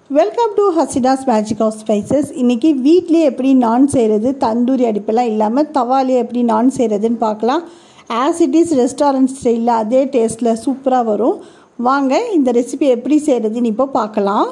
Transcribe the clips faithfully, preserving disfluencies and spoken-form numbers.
Welcome to Hasita's magic of spices. இன்றைக்கி வீட்லேயே எப்படி நான் செய்கிறது, தந்தூரி அடுப்பெல்லாம் இல்லாமல் தவாலேயே எப்படி நான் செய்கிறதுன்னு பார்க்கலாம். ஆஸ் இட் இஸ் ரெஸ்டாரண்ட் ஸ்டைலில் அதே டேஸ்ட்டில் சூப்பராக வரும். வாங்க இந்த ரெசிபி எப்படி செய்கிறதுன்னு இப்போ பார்க்கலாம்.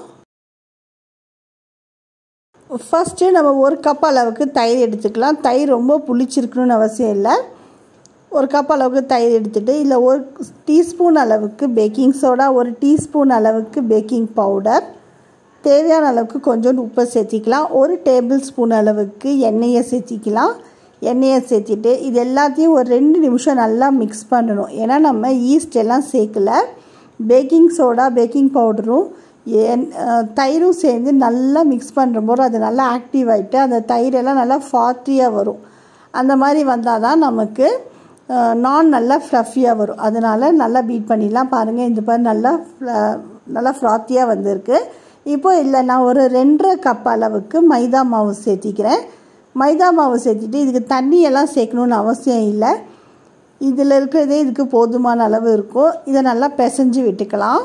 ஃபஸ்ட்டு நம்ம ஒரு கப் அளவுக்கு தயிர் எடுத்துக்கலாம். தயிர் ரொம்ப புளிச்சிருக்கணும்னு அவசியம் இல்லை. ஒரு கப் அளவுக்கு தயிர் எடுத்துகிட்டு இல்லை ஒரு டீஸ்பூன் அளவுக்கு பேக்கிங் சோடா, ஒரு டீஸ்பூன் அளவுக்கு பேக்கிங் பவுடர், தேவையான அளவுக்கு கொஞ்சோண்டு உப்பை சேர்த்திக்கலாம். ஒரு டேபிள் ஸ்பூன் அளவுக்கு எண்ணெயை சேர்த்திக்கலாம். எண்ணெயை சேர்த்திட்டு இது எல்லாத்தையும் ஒரு ரெண்டு நிமிஷம் நல்லா மிக்ஸ் பண்ணணும். ஏன்னா நம்ம ஈஸ்ட் எல்லாம் சேர்க்கல. பேக்கிங் சோடா, பேக்கிங் பவுடரும் என் தயிரும் சேர்ந்து நல்லா மிக்ஸ் பண்ணுற போது அது நல்லா ஆக்டிவ் ஆகிட்டு அந்த தயிரெல்லாம் நல்லா ஃபாத்தியாக வரும். அந்த மாதிரி வந்தால் தான் நமக்கு நான் நல்லா ஃப்ளஃபியாக வரும். அதனால் நல்லா பீட் பண்ணிடலாம். பாருங்கள், இந்த மாதிரி நல்லா நல்லா ஃப்ராத்தியாக வந்திருக்கு. இப்போ இல்லை நான் ஒரு ரெண்டரை கப் அளவுக்கு மைதா மாவு சேர்த்திக்கிறேன். மைதா மாவு சேர்த்திட்டு இதுக்கு தண்ணியெல்லாம் சேர்க்கணுன்னு அவசியம் இல்லை. இதில் இருக்கிறதே இதுக்கு போதுமான அளவு இருக்கும். இதை நல்லா பிசைஞ்சு விட்டுக்கலாம்.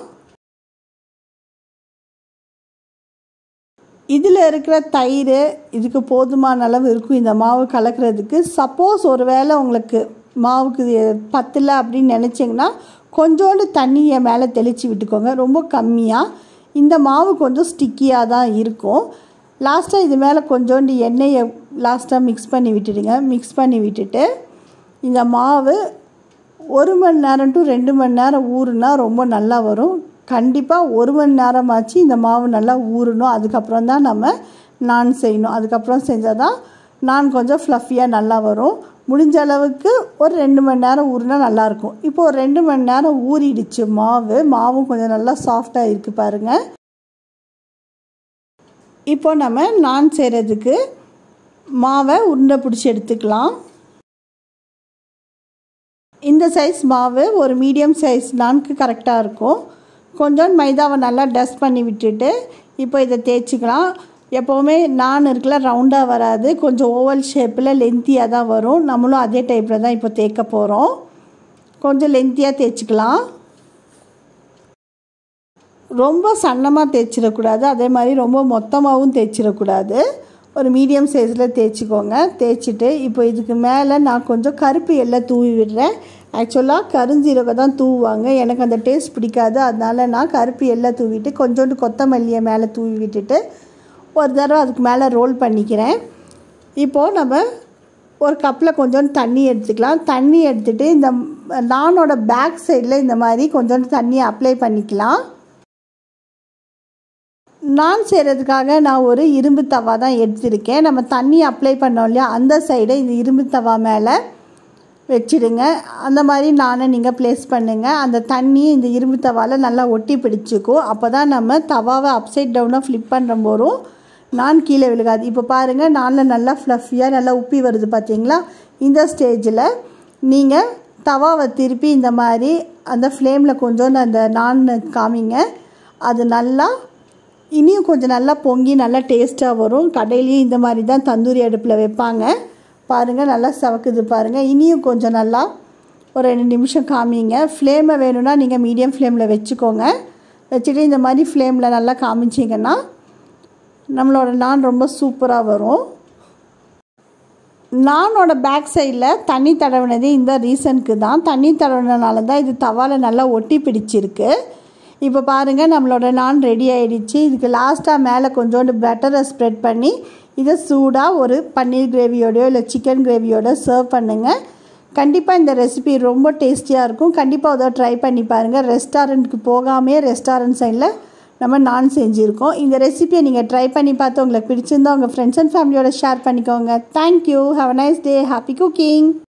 இதில் இருக்கிற தயிர் இதுக்கு போதுமான அளவு இருக்கும் இந்த மாவு கலக்கிறதுக்கு. சப்போஸ் ஒரு வேளை உங்களுக்கு மாவுக்கு பத்தலை அப்படின்னு நினச்சிங்கன்னா கொஞ்சோண்டு தண்ணியை மேலே தெளித்து விட்டுக்கோங்க, ரொம்ப கம்மியாக. இந்த மாவு கொஞ்சம் ஸ்டிக்கியாக தான் இருக்கும். லாஸ்ட்டாக இது மேலே கொஞ்சோண்டு எண்ணெயை லாஸ்ட்டாக மிக்ஸ் பண்ணி விட்டுடுங்க. மிக்ஸ் பண்ணி விட்டுட்டு இந்த மாவு ஒரு மணி நேரம் டு ரெண்டு மணி நேரம் ஊறுனா ரொம்ப நல்லா வரும். கண்டிப்பாக ஒரு மணி நேரமாச்சு இந்த மாவு நல்லா ஊறணும். அதுக்கப்புறம் தான் நம்ம நான் செய்யணும். அதுக்கப்புறம் செஞ்சால் தான் நான் கொஞ்சம் ஃப்ளஃபியாக நல்லா வரும். முடிஞ்ச அளவுக்கு ஒரு ரெண்டு மணி நேரம் ஊறினா நல்லாயிருக்கும். இப்போது ஒரு ரெண்டு மணி நேரம் ஊறிடுச்சு மாவு. மாவும் கொஞ்சம் நல்லா சாஃப்டாக இருக்குது பாருங்கள். இப்போ நம்ம நான் செய்கிறதுக்கு மாவை உருண்டை பிடிச்சி எடுத்துக்கலாம். இந்த சைஸ் மாவு ஒரு மீடியம் சைஸ் நான்கு கரெக்டாக இருக்கும். கொஞ்சம் மைதாவை நல்லா டஸ்ட் பண்ணி விட்டுட்டு இப்போ இதை தேய்ச்சிக்கலாம். எப்போவுமே நான் இருக்குல்ல ரவுண்டாக வராது, கொஞ்சம் ஓவல் ஷேப்பில் லென்த்தியாக தான் வரும். நம்மளும் அதே டைப்பில் தான் இப்போ தேய்க்க போகிறோம். கொஞ்சம் லென்த்தியாக தேய்ச்சிக்கலாம். ரொம்ப சன்னமாக தேய்ச்சிடக்கூடாது, அதே மாதிரி ரொம்ப மொத்தமாகவும் தேய்ச்சிடக்கூடாது. ஒரு மீடியம் சைஸில் தேய்ச்சிக்கோங்க. தேய்ச்சிட்டு இப்போ இதுக்கு மேலே நான் கொஞ்சம் கருப்பு எல்லாம் தூவி விடுறேன். ஆக்சுவலாக கருஞ்சீரகம் தான் தூவுவாங்க, எனக்கு அந்த டேஸ்ட் பிடிக்காது. அதனால் நான் கருப்பு எல்லாம் தூவிட்டு கொஞ்சோண்டு கொத்தமல்லியை மேலே தூவி விட்டுட்டு ஒரு தடவை அதுக்கு மேலே ரோல் பண்ணிக்கிறேன். இப்போது நம்ம ஒரு கப்பில் கொஞ்சோண்டு தண்ணி எடுத்துக்கலாம். தண்ணி எடுத்துகிட்டு இந்த நானோட பேக் சைடில் இந்த மாதிரி கொஞ்சோண்டு தண்ணியை அப்ளை பண்ணிக்கலாம். நான் செய்கிறதுக்காக நான் ஒரு இரும்பு தவா தான் எடுத்திருக்கேன். நம்ம தண்ணி அப்ளை பண்ணோம் இல்லையா, அந்த சைடை இந்த இரும்பு தவா மேலே வச்சுடுங்க. அந்த மாதிரி நானை நீங்கள் ப்ளேஸ் பண்ணுங்கள். அந்த தண்ணி இந்த இரும்பு தவாவில் நல்லா ஒட்டி பிடிச்சிக்கும். அப்போ தான் நம்ம தவாவை அப்சைட் டவுனாக ஃப்ளிப் பண்ணுற போதும் நான் கீழே விழுகாது. இப்போ பாருங்கள், நானில் நல்லா ஃப்ளஃபியாக நல்லா உப்பி வருது பார்த்தீங்களா. இந்த ஸ்டேஜில் நீங்கள் தவாவை திருப்பி இந்த மாதிரி அந்த ஃப்ளேமில் கொஞ்சோண்டு அந்த நான் காமிங்க. அது நல்லா இனியும் கொஞ்சம் நல்லா பொங்கி நல்லா டேஸ்ட்டாக வரும். கடையிலையும் இந்த மாதிரி தான் தந்தூரி அடுப்பில் வைப்பாங்க. பாருங்கள், நல்லா சவக்குது பாருங்கள். இனியும் கொஞ்சம் நல்லா ஒரு ரெண்டு நிமிஷம் காமிங்க. ஃப்ளேமை வேணும்னா நீங்கள் மீடியம் ஃப்ளேமில் வச்சுக்கோங்க. வச்சுட்டு இந்த மாதிரி ஃப்ளேமில் நல்லா காமிச்சிங்கன்னா நம்மளோட நான் ரொம்ப சூப்பராக வரும். நானோட பேக் சைடில் தண்ணி தடவினது இந்த ரீசனுக்கு தான். தண்ணி தடவினால தான் இது தவாவில் நல்லா ஒட்டி பிடிச்சிருக்கு. இப்போ பாருங்கள், நம்மளோட நான் ரெடி ஆகிடுச்சு. இதுக்கு லாஸ்ட்டாக மேலே கொஞ்சோண்டு பட்டரை ஸ்ப்ரெட் பண்ணி இதை சூடாக ஒரு பன்னீர் கிரேவியோடையோ இல்லை சிக்கன் கிரேவியோட சர்வ் பண்ணுங்கள். கண்டிப்பாக இந்த ரெசிபி ரொம்ப டேஸ்டியாக இருக்கும். கண்டிப்பாக அதை ட்ரை பண்ணி பாருங்கள். ரெஸ்டாரண்ட்டுக்கு போகாமே ரெஸ்டாரண்ட் சைடில் நம்ம நான் செஞ்சுருக்கோம். இந்த ரெசிபியை நீங்கள் ட்ரை பண்ணி பார்த்து உங்களுக்கு பிடிச்சிருந்தா உங்கள் ஃப்ரெண்ட்ஸ் அண்ட் ஃபேமிலியோட ஷேர் பண்ணிக்கோங்க. Thank you. Have a nice day. Happy cooking.